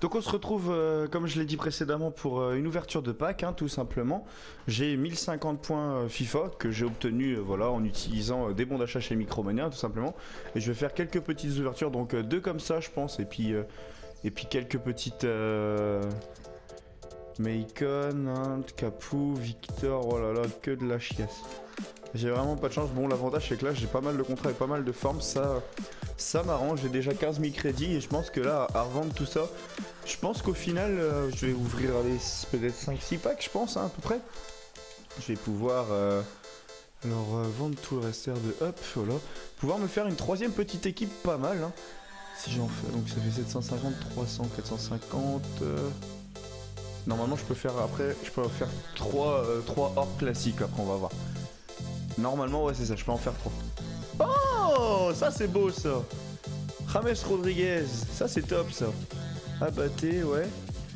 Donc on se retrouve, comme je l'ai dit précédemment, pour une ouverture de pack, hein, tout simplement. J'ai 1050 points FIFA que j'ai obtenu voilà, en utilisant des bons d'achat chez Micromania, tout simplement. Et je vais faire quelques petites ouvertures, donc deux comme ça, je pense, et puis quelques petites... Macon, hein, Capou, Victor, oh là là, que de la chiasse. J'ai vraiment pas de chance. Bon, l'avantage c'est que là j'ai pas mal de contrats et pas mal de formes, ça m'arrange. J'ai déjà 15 000 crédits et je pense que là, à revendre tout ça, je pense qu'au final, je vais ouvrir peut-être 5-6 packs, je pense, hein, à peu près. Je vais pouvoir vendre tout le resteur de hop, voilà. Pouvoir me faire une troisième petite équipe pas mal, hein. Si j'en fais, donc ça fait 750, 300, 450... Normalement je peux faire après, je peux en faire 3 orbes classiques après, on va voir. Normalement ouais c'est ça, je peux en faire 3. Oh, ça c'est beau ça. James Rodriguez, ça c'est top ça. Abatté, ouais.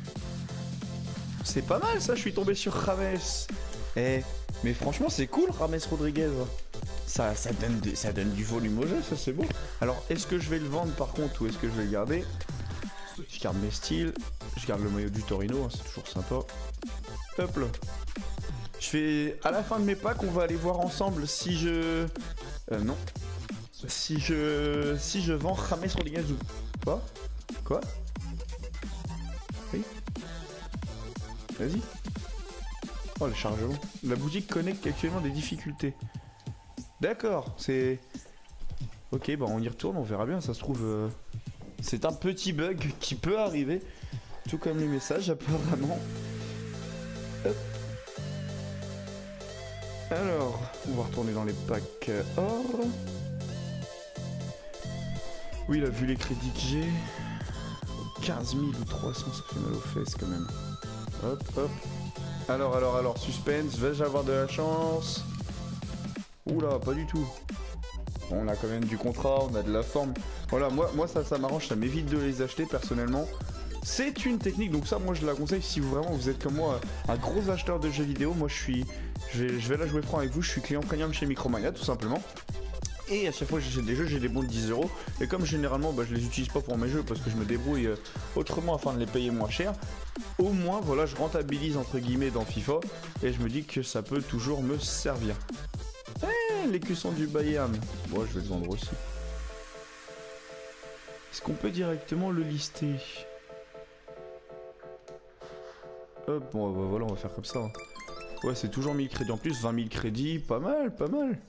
C'est pas mal ça, je suis tombé sur James. Eh, mais franchement c'est cool James Rodriguez. Ça donne du volume au jeu, ça c'est beau. Alors est-ce que je vais le vendre par contre ou est-ce que je vais le garder? Je garde mes styles, je garde le maillot du Torino, hein, c'est toujours sympa. Hop là. Je fais... À la fin de mes packs, on va aller voir ensemble si je... non. Si je vends James Rodriguez ou... Quoi? Quoi? Oui? Vas-y. Oh, le chargement. La boutique connecte actuellement des difficultés. D'accord, c'est... Ok, bah on y retourne, on verra bien, ça se trouve... C'est un petit bug qui peut arriver, tout comme les messages apparemment. Hop. Alors, on va retourner dans les packs or. Oui, là, vu les crédits que j'ai, 15 000 ou 300, ça fait mal aux fesses quand même. Hop, hop. Alors, suspense, vais-je avoir de la chance? Oula, pas du tout. On a quand même du contrat, on a de la forme. Voilà, moi ça m'arrange, ça m'évite de les acheter personnellement. C'est une technique, donc ça moi je la conseille si vraiment vous êtes comme moi un gros acheteur de jeux vidéo. Moi je vais la jouer franc avec vous, je suis client premium chez Micromania tout simplement. Et à chaque fois que j'achète des jeux, j'ai des bons de 10 €. Et comme généralement je les utilise pas pour mes jeux parce que je me débrouille autrement afin de les payer moins cher, au moins voilà je rentabilise entre guillemets dans FIFA et je me dis que ça peut toujours me servir. L'écusson du Bayern. Moi je vais le vendre aussi. Est-ce qu'on peut directement le lister? Hop, bon bah, voilà, on va faire comme ça. Hein. Ouais, c'est toujours 1000 crédits en plus, 20 000 crédits, pas mal, pas mal.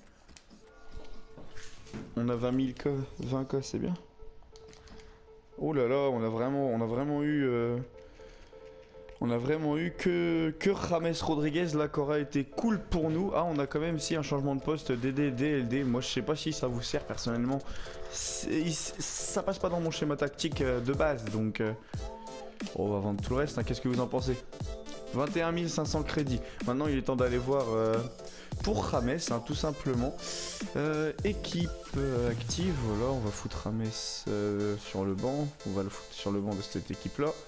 On a 20 000 K, 20 K, c'est bien. Oh là là, on a vraiment eu... On a vraiment eu que James Rodriguez là qui aura été cool pour nous. Ah, on a quand même ici un changement de poste DD, DLD. Moi je sais pas si ça vous sert personnellement. Ça passe pas dans mon schéma tactique de base. Donc on va vendre tout le reste, hein. Qu'est-ce que vous en pensez? 21 500 crédits. Maintenant il est temps d'aller voir pour James, hein, tout simplement. Équipe active, voilà, on va foutre James sur le banc. On va le foutre sur le banc de cette équipe là.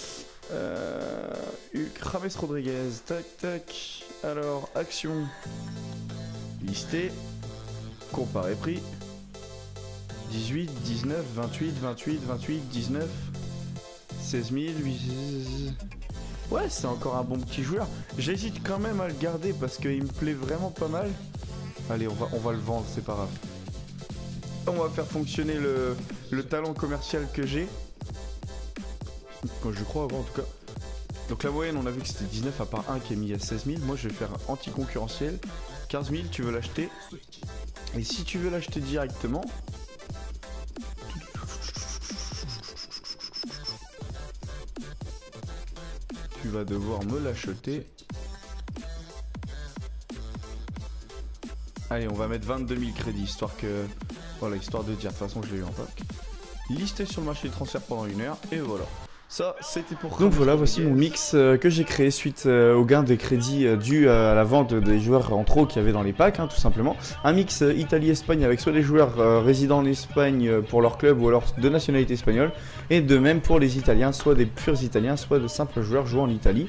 James Rodriguez, tac tac. Alors, action, lister, comparer prix, 18, 19, 28, 28, 28, 19, 16 000, 8... Ouais, c'est encore un bon petit joueur. J'hésite quand même à le garder parce qu'il me plaît vraiment pas mal. Allez, on va le vendre, c'est pas grave. On va faire fonctionner le talent commercial que j'ai. Je crois avoir en tout cas. Donc la moyenne on a vu que c'était 19 à part un qui est mis à 16 000. Moi je vais faire anti-concurrentiel. 15 000 tu veux l'acheter. Et si tu veux l'acheter directement, tu vas devoir me l'acheter. Allez, on va mettre 22 000 crédits histoire que... Voilà, histoire de dire, de toute façon je l'ai eu en pack. Listé sur le marché des transferts pendant 1 heure et voilà. Ça, c'était pour... Donc voilà, voici mon mix que j'ai créé suite au gain des crédits dus à la vente des joueurs en trop qu'il y avait dans les packs, hein, tout simplement. Un mix Italie-Espagne avec soit des joueurs résidant en Espagne pour leur club ou alors de nationalité espagnole. Et de même pour les Italiens, soit des purs Italiens, soit de simples joueurs jouant en Italie.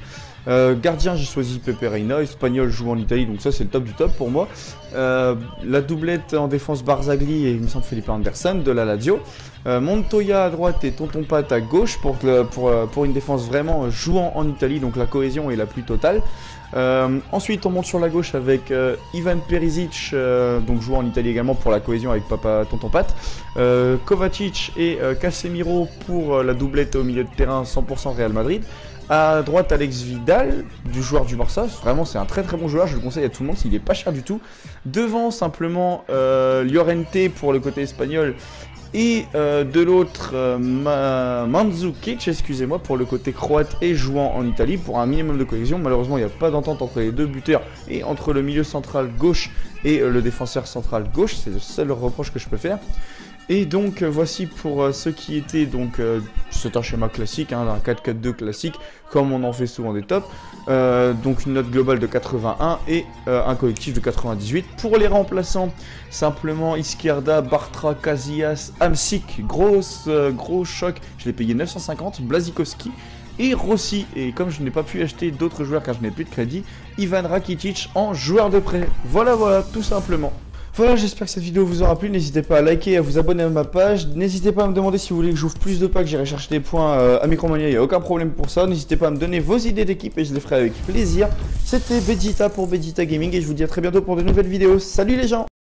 Gardien, j'ai choisi Pepe Reina. Espagnol, joue en Italie, donc ça c'est le top du top pour moi. La doublette en défense Barzagli et il me semble Felipe Anderson de la Lazio. Montoya à droite et Tonton Pat à gauche pour une défense vraiment jouant en Italie, donc la cohésion est la plus totale. Ensuite on monte sur la gauche avec Ivan Perisic, donc jouant en Italie également pour la cohésion avec Papa Tonton Pat. Kovacic et Casemiro pour la doublette au milieu de terrain 100% Real Madrid. À droite, Alex Vidal, du joueur du Barça. Vraiment, c'est un très très bon joueur. Je le conseille à tout le monde. Il est pas cher du tout. Devant, simplement, Llorente pour le côté espagnol. Et de l'autre, Mandzukic, excusez-moi, pour le côté croate et jouant en Italie pour un minimum de cohésion. Malheureusement, il n'y a pas d'entente entre les deux buteurs et entre le milieu central gauche et le défenseur central gauche. C'est le seul reproche que je peux faire. Et donc voici pour ce qui était donc c'est un schéma classique, hein, un 4-4-2 classique comme on en fait souvent des tops. Donc une note globale de 81 et un collectif de 98. Pour les remplaçants, simplement Izquierda, Bartra, Casillas, Hamsik, gros choc, je l'ai payé 950, Blazikowski et Rossi. Et comme je n'ai pas pu acheter d'autres joueurs car je n'ai plus de crédit, Ivan Rakitic en joueur de prêt. Voilà, tout simplement. Voilà, j'espère que cette vidéo vous aura plu. N'hésitez pas à liker et à vous abonner à ma page. N'hésitez pas à me demander si vous voulez que j'ouvre plus de packs. J'irai chercher des points à Micromania, il n'y a aucun problème pour ça. N'hésitez pas à me donner vos idées d'équipe et je les ferai avec plaisir. C'était Vegeta pour Vegeta Gaming et je vous dis à très bientôt pour de nouvelles vidéos. Salut les gens!